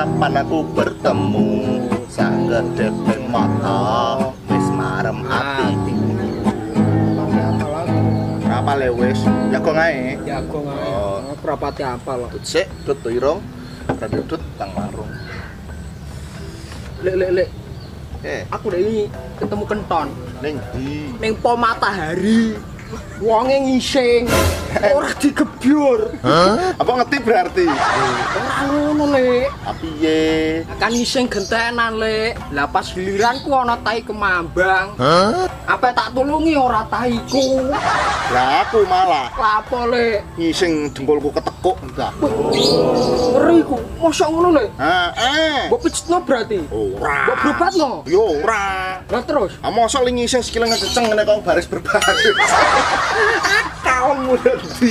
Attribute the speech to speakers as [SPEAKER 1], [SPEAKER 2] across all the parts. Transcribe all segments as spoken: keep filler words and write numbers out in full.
[SPEAKER 1] kapan aku bertemu sang kedepeng mata wis marem ati. Apa le wis? Ya kok ngae.
[SPEAKER 2] Ya kok ngae.
[SPEAKER 1] Oh,
[SPEAKER 2] rapati apa lo?
[SPEAKER 1] Sik, tut irong. Radio tut tang warung.
[SPEAKER 2] Lek lek lek.
[SPEAKER 1] Eh,
[SPEAKER 2] aku udah ini ketemu kenton.
[SPEAKER 1] ning ndi?
[SPEAKER 2] Ning po matahari. Wonge ngising. Ora digebyur.
[SPEAKER 1] Hah? Apa ngerti berarti?
[SPEAKER 2] Ora ngono, Lek.
[SPEAKER 1] Piye?
[SPEAKER 2] Kan ngising gentenan, Lek. Lah pas giliranku ana tai kemambang.
[SPEAKER 1] Hah?
[SPEAKER 2] Apa tak tulungi ora taiku.
[SPEAKER 1] Lah aku malah
[SPEAKER 2] Lapo, Lek?
[SPEAKER 1] ngising dengkulku ketekuk enggak.
[SPEAKER 2] Ngeri ku. Mosok ngono, Lek?
[SPEAKER 1] Heeh.
[SPEAKER 2] Mbok picitno berarti.
[SPEAKER 1] Ora.
[SPEAKER 2] Mbok berobatno.
[SPEAKER 1] Yo ora.
[SPEAKER 2] Lah terus?
[SPEAKER 1] Ah mosok li ngising sikile ngeceng ngene kok baris berbaris. Kamu nanti.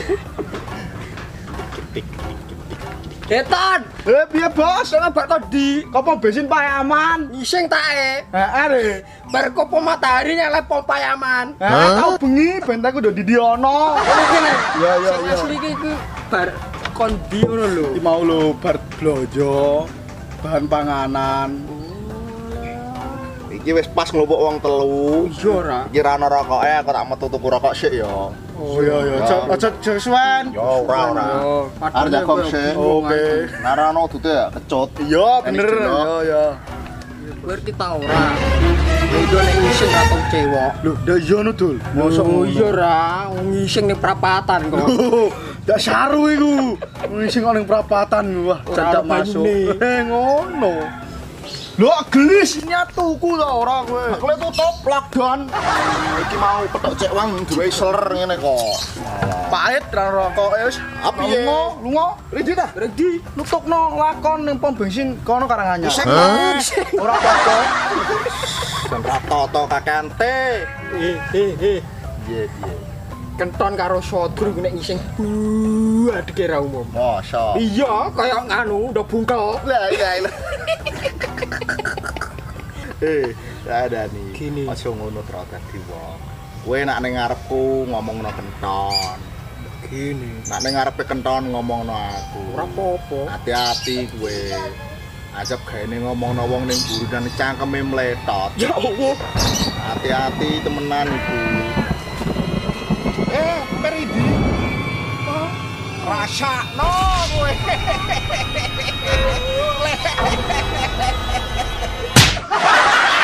[SPEAKER 2] Ketan.
[SPEAKER 1] Eh piye bos?
[SPEAKER 2] Sing bar kok di
[SPEAKER 1] Kopo bensin payaman.
[SPEAKER 2] ngising tae.
[SPEAKER 1] Heeh re.
[SPEAKER 2] Bar kok po matahari nyelep pompa yaman.
[SPEAKER 1] Heeh tau bengi bentakku udah di diono.
[SPEAKER 2] Ngono ki, Lek.
[SPEAKER 1] Ya ya
[SPEAKER 2] Sing
[SPEAKER 1] ya.
[SPEAKER 2] asli ki iku bar kondi ngono lho.
[SPEAKER 1] Iki mau lho bar blojo bahan panganan. Iki wis pas nglupuk wong telu.
[SPEAKER 2] Iya ora.
[SPEAKER 1] Iki ra ana rokoke aku tak metu tuku rokok sik ya.
[SPEAKER 3] Oh iya iya, aja aja jesuan.
[SPEAKER 1] Yo ora ora.
[SPEAKER 2] Yo,
[SPEAKER 1] Arep jakok sik.
[SPEAKER 3] Oke.
[SPEAKER 1] Narano dute ya kecut.
[SPEAKER 3] Iya bener. Iya iya.
[SPEAKER 2] Ngerti ta ora? Iku nek ngising ra tau cewek.
[SPEAKER 3] Lho, ndak iya no, Dul.
[SPEAKER 2] Mosok iya ora, ngising ning prapatan kok.
[SPEAKER 3] Ndak saru iku. Ngising kok ning prapatan wah,
[SPEAKER 2] Ora
[SPEAKER 3] cadak
[SPEAKER 2] ana
[SPEAKER 3] masuk.
[SPEAKER 2] banyune.
[SPEAKER 3] Eh ngono. Lho, gelis nyatuku ta ora kowe.
[SPEAKER 1] Kowe tutup lockdown. Iki mau petok cek wang duwe seler ngene kok.
[SPEAKER 3] Pahit ra rokok wis.
[SPEAKER 1] Apa piye?
[SPEAKER 3] Lunga, lunga. Ridi ta?
[SPEAKER 2] Redi.
[SPEAKER 3] Nutukno lakon ning pom bensin kono Karanganyar.
[SPEAKER 1] Iseng
[SPEAKER 3] Hah?
[SPEAKER 1] Mas.
[SPEAKER 3] Ora apa-apa.
[SPEAKER 1] Dan rata-rata kakente.
[SPEAKER 2] Eh eh eh.
[SPEAKER 1] Piye piye.
[SPEAKER 2] Kenton karo sodru nek ngising buah dikira umum.
[SPEAKER 1] Mosok.
[SPEAKER 2] Iya, kayak nganu udah bungkel.
[SPEAKER 1] Lah iya iya. Eh, ada nih.
[SPEAKER 2] Gini.
[SPEAKER 1] Aja ngono terus dadi wong. Kowe nak ning ngarepku ngomongno kenton.
[SPEAKER 2] Gini.
[SPEAKER 1] Nak ning ngarepe kenton ngomongno aku.
[SPEAKER 2] Ora apa-apa.
[SPEAKER 1] Hati-hati kowe. Ajab gaene ngomongno wong ning burunan cangkeme mletot.
[SPEAKER 2] Ya Allah.
[SPEAKER 1] Hati-hati temenan iku. Eh, Peridi. Rasakno kowe.